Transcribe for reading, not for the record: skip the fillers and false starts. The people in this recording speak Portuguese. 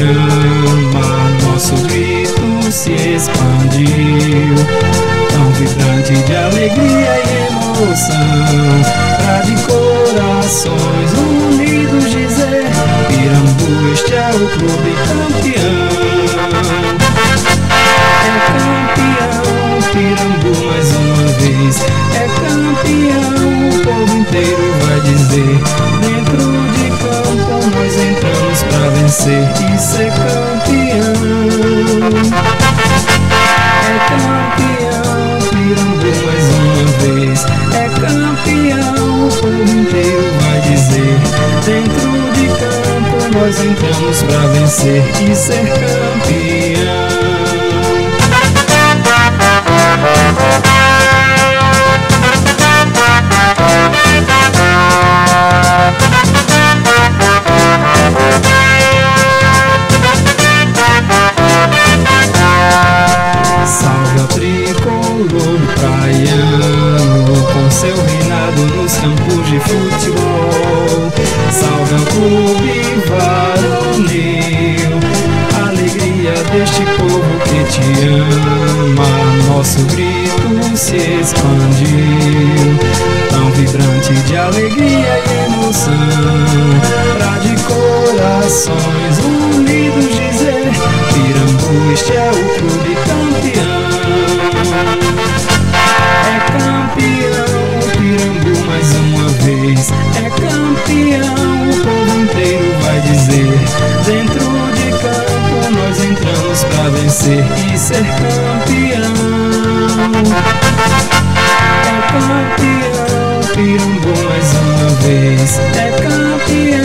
ama, nosso grito se expandiu, tão vibrante de alegria e emoção, pra de corações unidos dizer: Pirambu, este é o clube campeão. É campeão, Pirambu mais uma vez. É campeão, o povo inteiro vai dizer. Dentro de campo nós entramos pra vencer e ser campeão. É campeão, Pirambu mais uma vez. É campeão, o povo inteiro vai dizer. Dentro de campo nós entramos pra vencer e ser campeão. Salve ao tricolor praiano, com seu reinado nos campos de futebol. Salve ao clube varonil, alegria deste povo que te ama. Nosso grito se expandiu, tão vibrante de alegria e emoção, pra de corações unidos dizer: Pirambu, este é o clube campeão. É campeão, Pirambu mais uma vez. É campeão, o povo inteiro vai dizer. Dentro de campo nós entramos pra vencer e ser campeão. É campeão, Pirambu mais uma vez. É campeão.